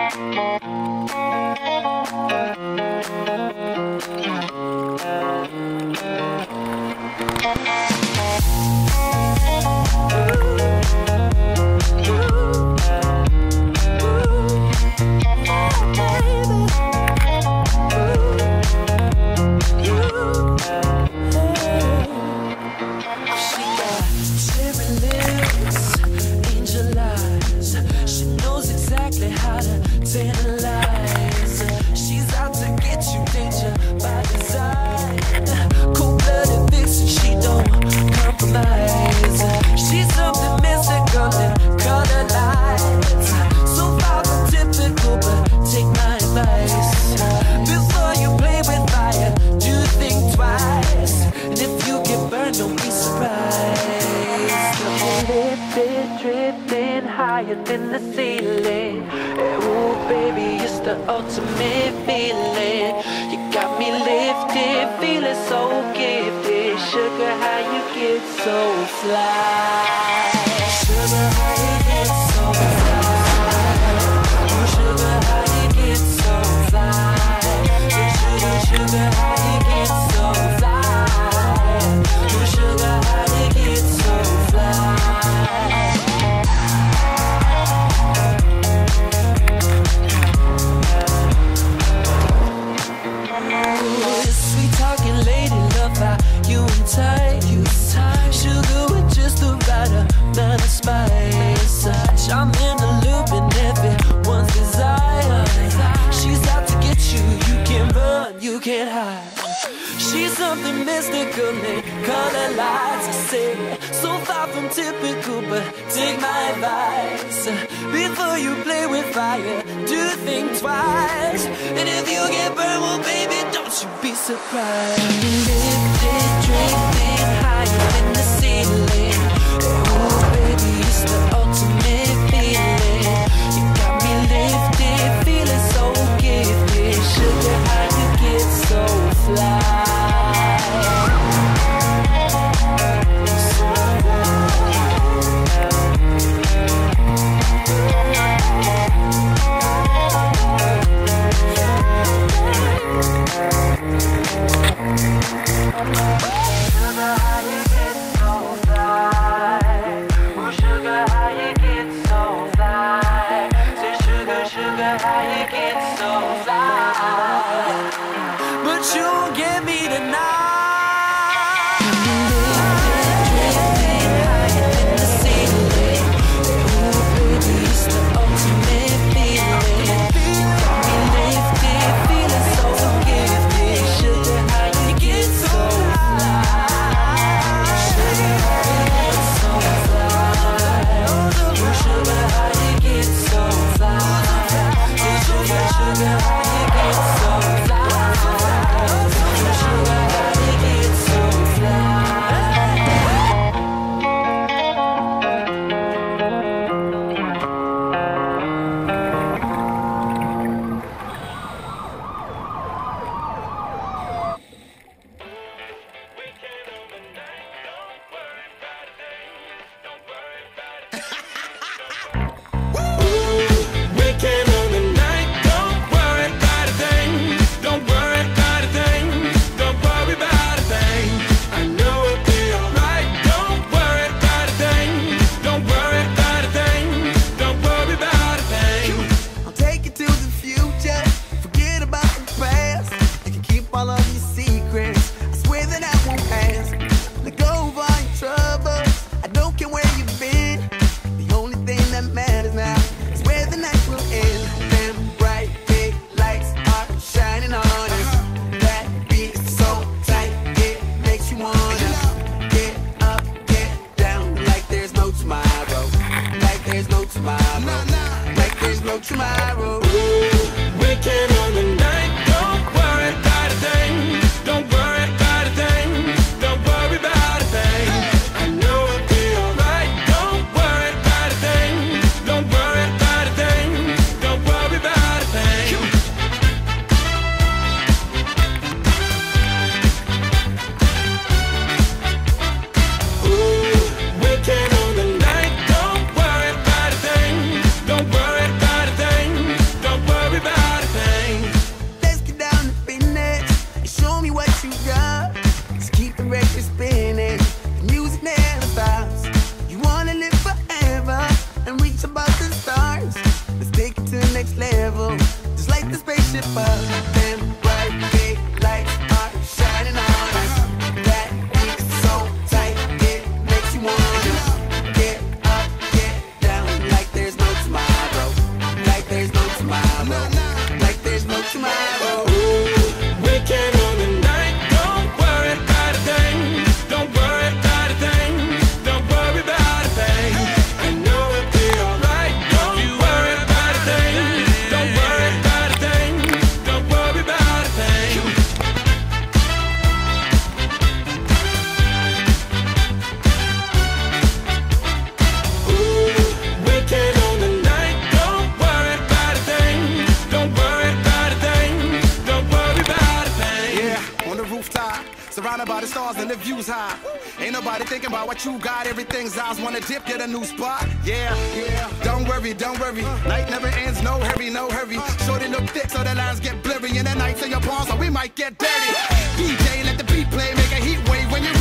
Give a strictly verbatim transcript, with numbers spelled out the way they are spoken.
In the ceiling, ooh baby, it's the ultimate feeling. You got me lifted, feeling so gifted. Sugar, how you get so fly? Sugar, how you get so fly? Ooh, sugar, how you get so fly? Sugar, sugar, how you get so fly? Ooh, sugar, how you get so fly? You and tight, you tight. Sugar with just the right amount of spice. I'm in the loop and everyone's desire. She's out to get you, you can't run, you can't hide. She's something mystical in color lights. I say, so far from typical, but take my advice. Before you play with fire, do think twice. And if you get burned, well baby, don't you be surprised. Lifted, drifting higher in the ceiling. Oh baby, it's the ultimate feeling. You got me lifted, feeling so gifted. Sugar, how you get so fly? Sugar, how you get so fly? level. Just like the spaceship up, them bright big lights are shining on us. That beat is so tight, it makes you wanna get up, get down, like there's no tomorrow, like there's no tomorrow, like there's no tomorrow. Weekend on the night, don't worry about a thing, don't worry about a thing, don't worry about a thing. I know it'll be alright, don't worry about a thing, don't worry about a thing, don't worry about a thing. Ooh, weekend on the night, don't worry about a thing, don't worry about a thing, don't worry about a thing. Yeah, on the rooftop, surrounded by the stars and the views high. Ain't nobody thinking about what you got. Everything's eyes wanna dip, get a new spot. Yeah, yeah. Don't worry, don't worry. Night never ends, no hurry, no hurry. Shorty look thick, so the lines get blurry. In the night, say your palms, so we might get dirty. D J, let the beat play, make